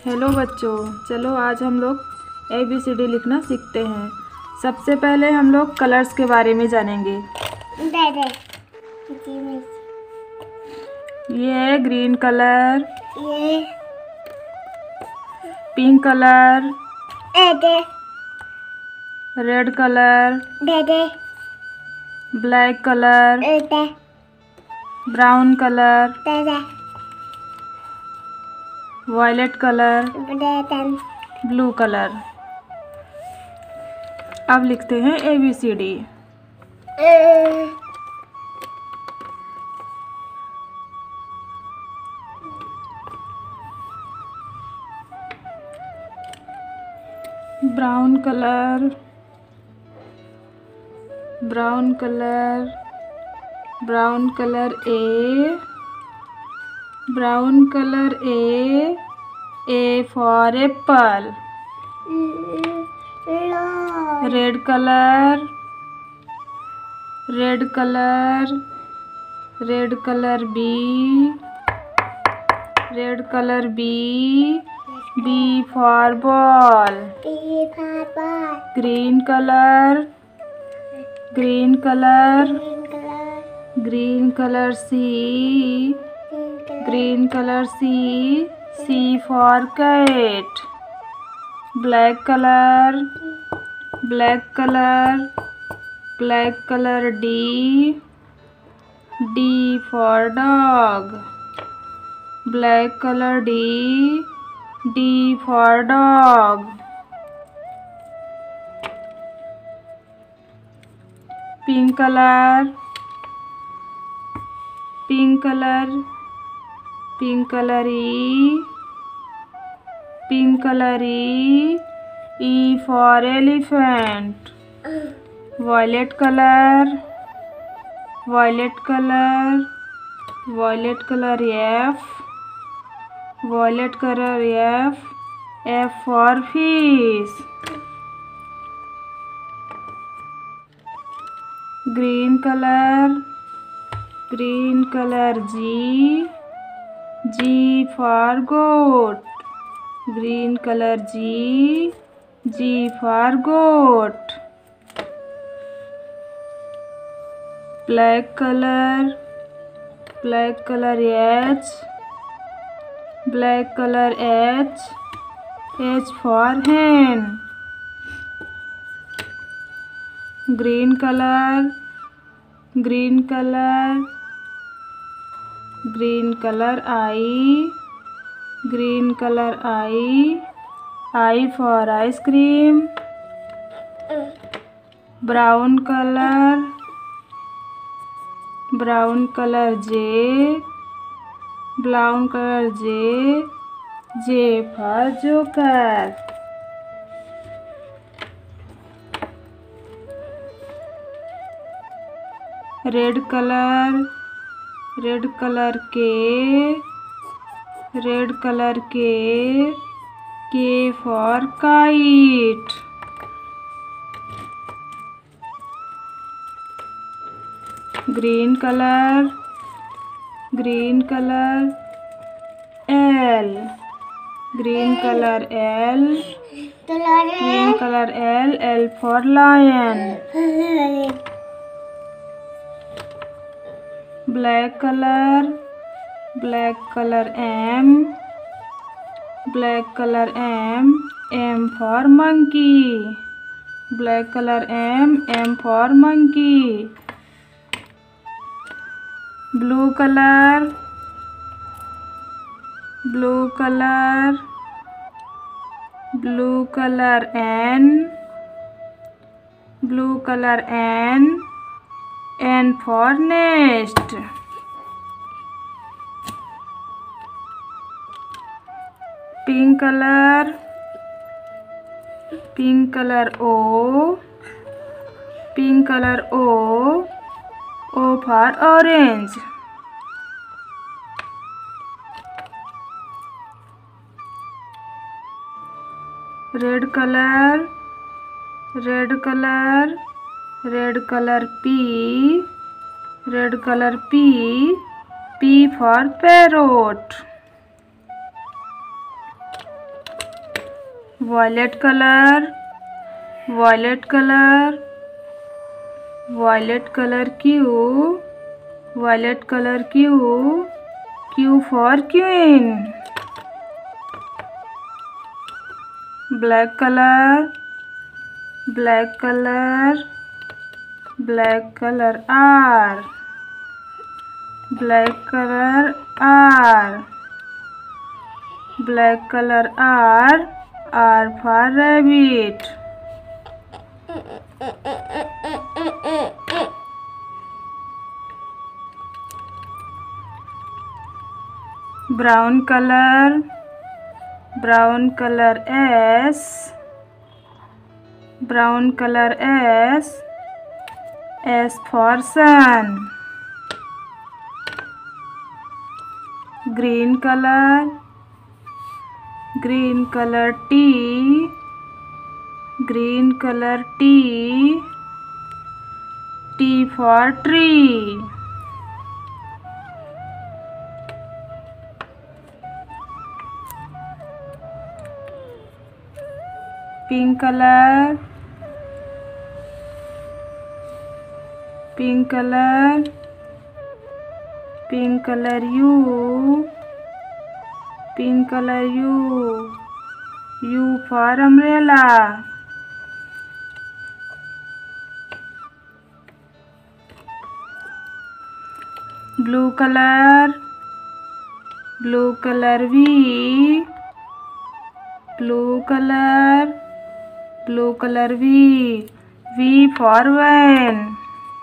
Hello बच्चों, चलो आज हम लोग ABCD लिखना सीखते हैं। सबसे पहले हम लोग कलर्स के बारे में जानेंगे। ये है green colour, pink colour, red colour, black colour, brown colour, violet colour, blue colour. अब लिखते हैं ABCD। Brown colour, brown colour, brown colour A, brown colour A for apple। Red colour, red colour, red colour B, red colour B for ball। Green colour, green colour, green colour C, green colour C for cat। Black colour, black colour, black colour D for dog। Black colour D for dog। Pink colour, pink colour, pink colour pink colour E for elephant। Violet colour, violet colour, violet colour F, violet colour F for fish। Green colour, green colour G for goat। Green colour G for goat। Black colour, black colour H, black colour H for hen। Green colour, green colour, green colour I, green colour I for ice cream। Brown colour, brown colour J, brown colour J for joker। Red colour, red colour K, red colour K for kite। Green colour, green colour L, green colour L, green colour L for lion। Black colour, black colour M, black colour M for monkey। Black colour M for monkey। Blue colour, blue colour, blue colour N, blue colour N for nest। Pink colour, pink colour O, pink colour O for orange। Red colour, red colour, red colour P, red colour P for parrot। violet color, violet color, violet color Q, violet color Q, Q for queen. Black color, black color, black color R, black color R, black color R for rabbit. Brown color, brown color S, brown color S for sun. Green color, green color T, green color T, T for tree. Pink color, pink color, pink color U, pink color U, U for umbrella. Blue color, blue color V, blue color, blue color V, V for van.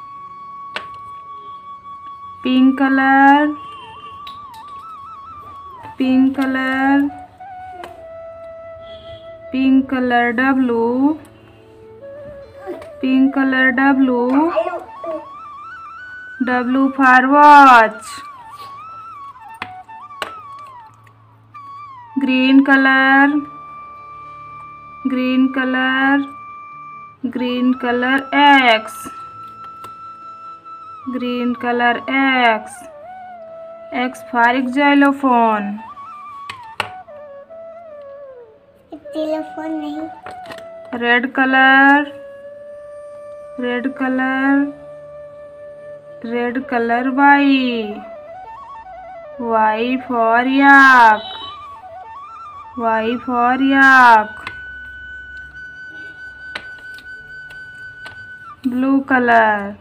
Pink color, pink color, pink color W, pink color W, W for watch. Green color, green color, green color X, green color X, X for xylophone. xylophone नहीं. Red color, red color, red color Y, Y for yak, Y for yak. Blue color,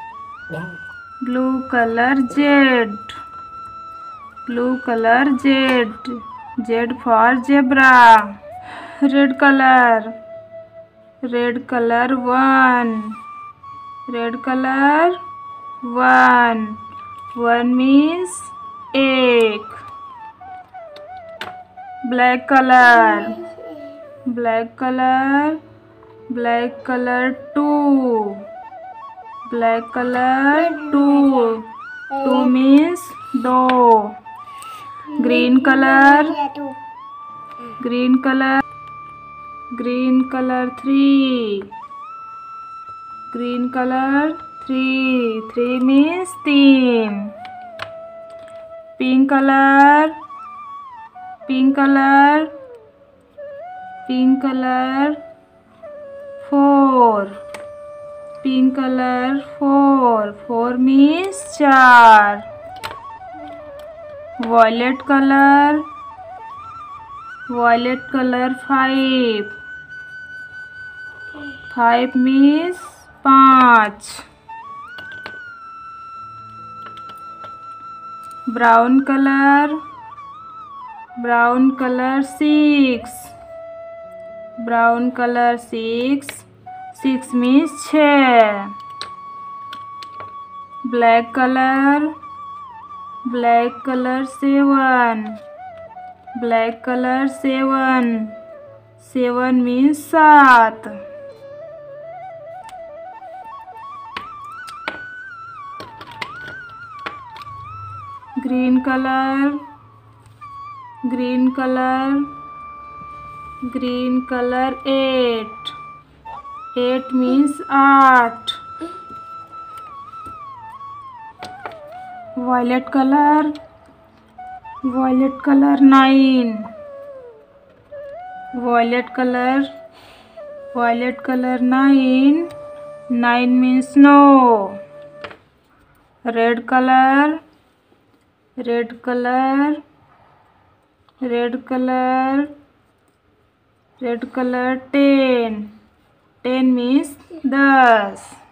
blue color Z, blue color Z, Z for zebra. Red color, red color 1, red color 1, 1 means egg. Black color, black color, black color 2, black color 2, 2 means dog. Green color, green color, green color 3, green color 3, 3 means 3. Pink color, pink color, pink color 4, pink color 4, 4 means 4. Violet color, violet color 5, 5 means 5. Brown color, brown color 6, brown color 6, 6 means 6. Black color, black color 7, black color 7, 7 means 7. Green color, green color, green color 8, 8 means 8. Violet color, violet color 9, violet color 9. 9 means snow. Red color 10. 10 means 10.